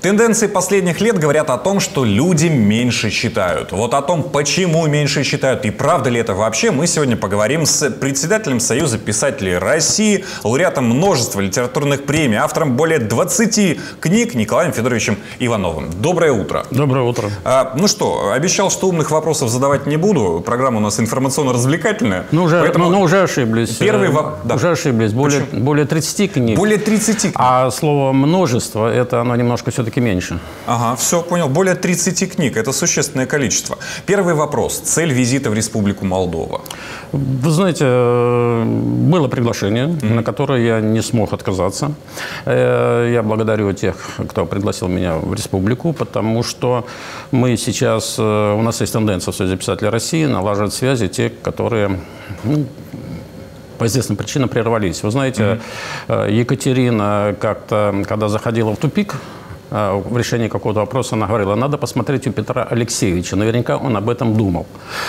Тенденции последних лет говорят о том, что люди меньше читают. Вот о том, почему меньше читают и правда ли это вообще, мы сегодня поговорим с председателем Союза писателей России, лауреатом множества литературных премий, автором более 20 книг Николаем Федоровичем Ивановым. Доброе утро. Доброе утро. Ну что, обещал, что умных вопросов задавать не буду. Программа у нас информационно-развлекательная. Уже ошиблись. Уже ошиблись. Более 30 книг. Более 30 книг. А слово «множество» это оно немножко все-таки меньше. Ага, все, понял. Более 30 книг. Это существенное количество. Первый вопрос. Цель визита в Республику Молдова. Вы знаете, было приглашение, на которое я не смог отказаться. Я благодарю тех, кто пригласил меня в республику, потому что мы сейчас, у нас есть тенденция в Союзе писателей России налаживать связи, те, которые по известным причинам прервались. Вы знаете, Екатерина как-то, когда заходила в тупик, в решении какого-то вопроса, она говорила, надо посмотреть у Петра Алексеевича. Наверняка он об этом думал.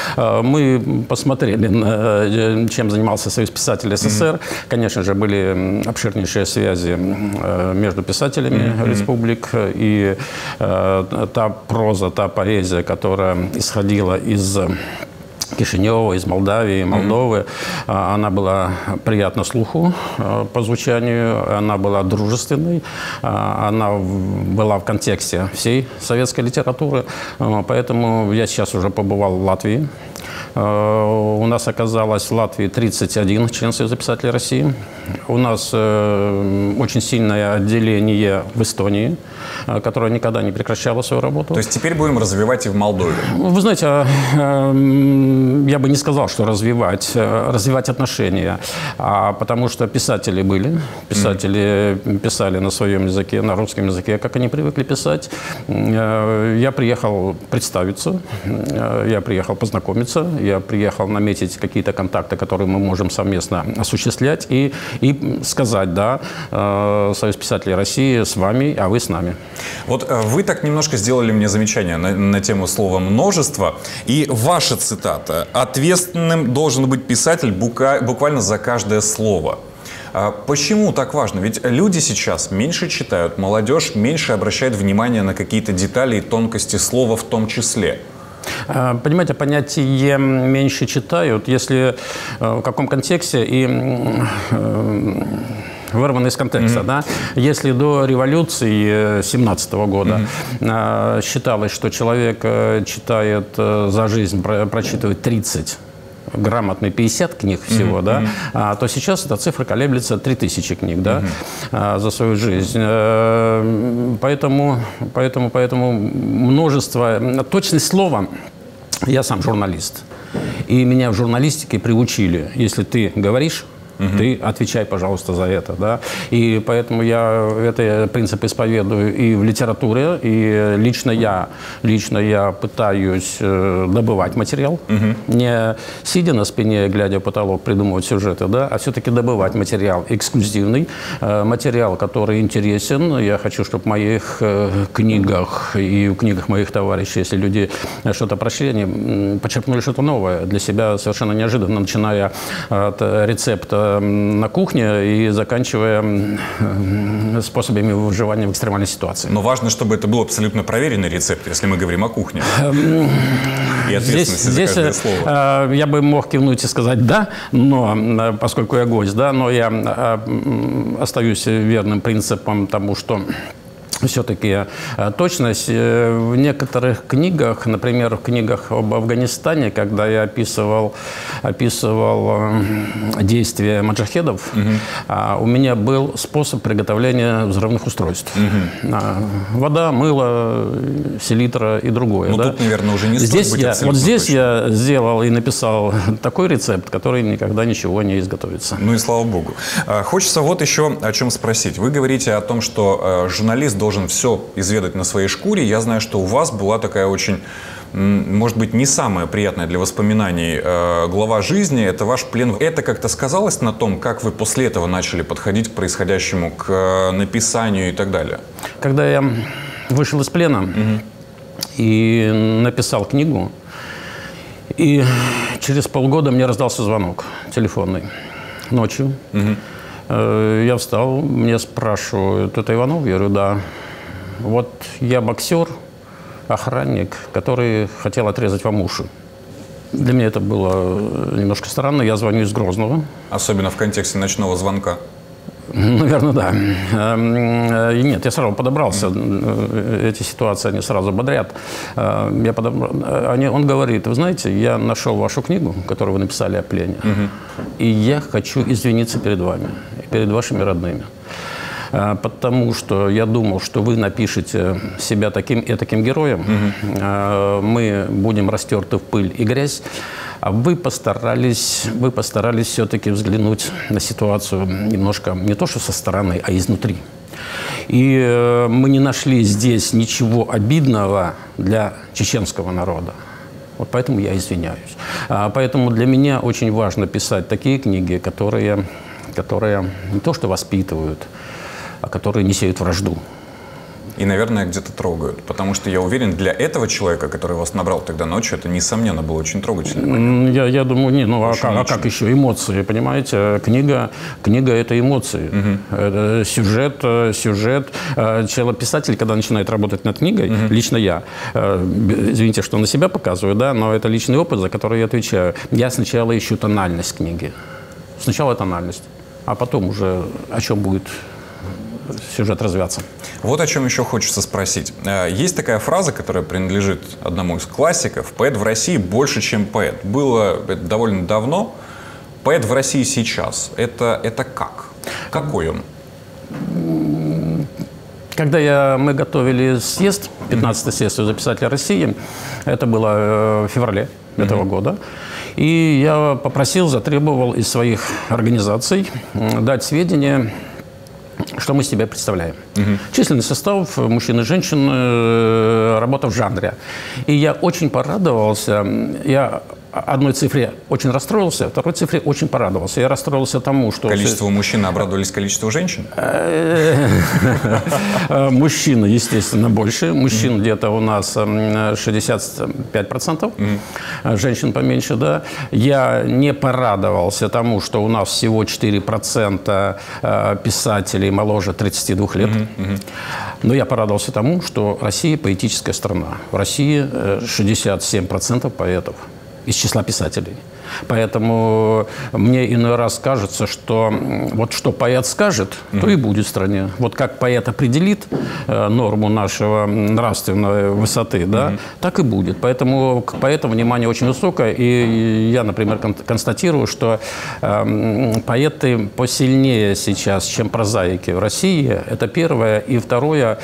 Мы посмотрели, чем занимался Союз писателей СССР. Конечно же, были обширнейшие связи между писателями республик. И та проза, та поэзия, которая исходила из Кишинева, из Молдавии, Молдовы. Она была приятна слуху по звучанию, она была дружественной, она была в контексте всей советской литературы. Поэтому я сейчас уже побывал в Латвии. У нас оказалось в Латвии 31 член Союза писателей России. У нас очень сильное отделение в Эстонии, которое никогда не прекращало свою работу. То есть теперь будем развивать и в Молдове? Вы знаете, я бы не сказал, что развивать отношения, потому что писатели были, писатели писали на своем языке, на русском языке, как они привыкли писать. Я приехал представиться, я приехал познакомиться, я приехал наметить какие-то контакты, которые мы можем совместно осуществлять, и сказать, да, Союз писателей России с вами, а вы с нами. Вот вы так немножко сделали мне замечание на тему слова «множество», и ваша цитата: «Ответственным должен быть писатель буквально за каждое слово». Почему так важно? Ведь люди сейчас меньше читают, молодежь меньше обращает внимание на какие-то детали и тонкости слова в том числе. Понимаете, понятие «меньше читают», если в каком контексте и вырвано из контекста. Да? Если до революции 17 года считалось, что человек читает за жизнь, прочитывает 30, грамотный 50 книг всего, да, то сейчас эта цифра колеблется 3000 книг, да, за свою жизнь. Поэтому множество... Точность слова... Я сам журналист, и меня в журналистике приучили. Если ты говоришь, ты отвечай, пожалуйста, за это. Да? И поэтому я этот принцип исповедую и в литературе, и лично я пытаюсь добывать материал, не сидя на спине, глядя в потолок, придумывать сюжеты, да? А все-таки добывать материал эксклюзивный, материал, который интересен. Я хочу, чтобы в моих книгах и в книгах моих товарищей, если люди что-то прочли, они почерпнули что-то новое для себя, совершенно неожиданно, начиная от рецепта на кухне и заканчивая способами выживания в экстремальной ситуации. Но важно, чтобы это был абсолютно проверенный рецепт, если мы говорим о кухне. И ответственности за каждое слово. Я бы мог кивнуть и сказать «да», но поскольку я гость, да, но я остаюсь верным принципом тому, что все-таки точность. В некоторых книгах, например, в книгах об Афганистане, когда я описывал действия маджахедов, у меня был способ приготовления взрывных устройств. Вода, мыло, селитра и другое. Но да? тут, наверное, уже не стоит быть абсолютно Вот здесь точным. я сделал и написал такой рецепт, который никогда ничего не изготовится. Ну и слава богу. Хочется вот еще о чем спросить. Вы говорите о том, что журналист должен все изведать на своей шкуре. Я знаю, что у вас была такая очень, может быть, не самая приятная для воспоминаний глава жизни. Это ваш плен. Это как-то сказалось на том, как вы после этого начали подходить к происходящему, к написанию и так далее? Когда я вышел из плена и написал книгу, и через полгода мне раздался звонок телефонный ночью. Я встал, мне спрашивают: это Иванов? Я говорю: да. Вот я боксер, охранник, который хотел отрезать вам уши. Для меня это было немножко странно. Я звоню из Грозного. Особенно в контексте ночного звонка. Наверное, да. И нет, я сразу подобрался. Эти ситуации, они сразу бодрят. Он говорит: вы знаете, я нашел вашу книгу, которую вы написали о плене, и я хочу извиниться перед вами, перед вашими родными. Потому что я думал, что вы напишете себя таким и таким героем, мы будем растерты в пыль и грязь, а вы постарались все-таки взглянуть на ситуацию немножко не то что со стороны, а изнутри. И мы не нашли здесь ничего обидного для чеченского народа. Вот поэтому я извиняюсь. Поэтому для меня очень важно писать такие книги, которые не то что воспитывают, а которые не сеют вражду. И, наверное, где-то трогают. Потому что я уверен, для этого человека, который вас набрал тогда ночью, это, несомненно, было очень трогательно. Я думаю, а как еще? Эмоции, понимаете? Книга – это эмоции. Это сюжет. Писатель, когда начинает работать над книгой, лично я, извините, что на себя показываю, да, но это личный опыт, за который я отвечаю. Я сначала ищу тональность книги. Сначала тональность, а потом уже о чем будет сюжет развиваться. Вот о чем еще хочется спросить. Есть такая фраза, которая принадлежит одному из классиков: «Поэт в России больше, чем поэт». Было это довольно давно. Поэт в России сейчас. Это как? Какой он? Когда мы готовили съезд, 15-й съезд Союза писателей России, это было в феврале этого года, и я затребовал из своих организаций дать сведения, что мы из себя представляем. Численный состав, мужчин и женщин, работа в жанре. И я очень порадовался. Я одной цифре очень расстроился, второй цифре очень порадовался. Я расстроился тому, что... Количество мужчин обрадовались количеству женщин? Мужчин, естественно, больше. Мужчин где-то у нас 65%, женщин поменьше, да. Я не порадовался тому, что у нас всего 4% писателей моложе 32 лет. Но я порадовался тому, что Россия поэтическая страна. В России 67% поэтов из числа писателей. Поэтому мне иной раз кажется, что вот что поэт скажет, то и будет в стране. Вот как поэт определит норму нашего нравственной высоты, да, так и будет. Поэтому к поэтам внимание очень высокое. И я, например, констатирую, что поэты посильнее сейчас, чем прозаики в России. Это первое. И второе,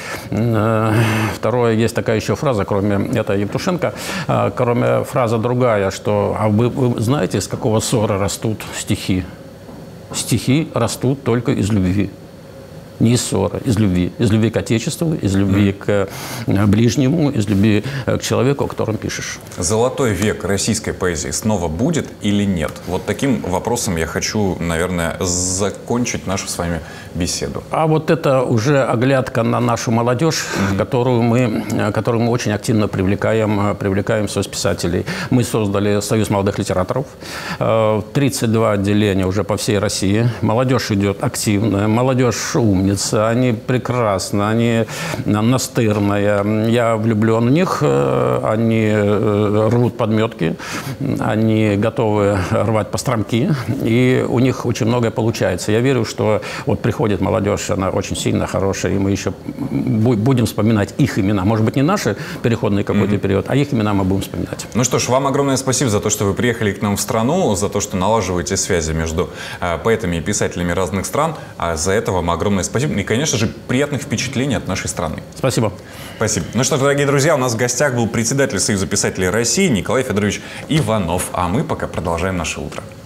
есть такая еще фраза, кроме это Евтушенко, кроме фраза другая, что вы знаете, из какого ссора растут стихи? Стихи растут только из любви. Не из ссора, из любви. Из любви к Отечеству, из любви к ближнему, из любви к человеку, о котором пишешь. Золотой век российской поэзии снова будет или нет? Вот таким вопросом я хочу, наверное, закончить нашу с вами беседу. А вот это уже оглядка на нашу молодежь, которую мы очень активно привлекаем в Союз писателей. Мы создали Союз молодых литераторов. 32 отделения уже по всей России. Молодежь идет активная, молодежь умная. Они прекрасны, они настырные. Я влюблен в них, они рвут подметки, они готовы рвать постромки, и у них очень многое получается. Я верю, что вот приходит молодежь, она очень сильно хорошая, и мы еще будем вспоминать их имена. Может быть, не наши переходный какой-то период, а их имена мы будем вспоминать. Ну что ж, вам огромное спасибо за то, что вы приехали к нам в страну, за то, что налаживаете связи между поэтами и писателями разных стран. А за это вам огромное спасибо. И, конечно же, приятных впечатлений от нашей страны. Спасибо. Спасибо. Ну что ж, дорогие друзья, у нас в гостях был председатель Союза писателей России Николай Федорович Иванов. А мы пока продолжаем наше утро.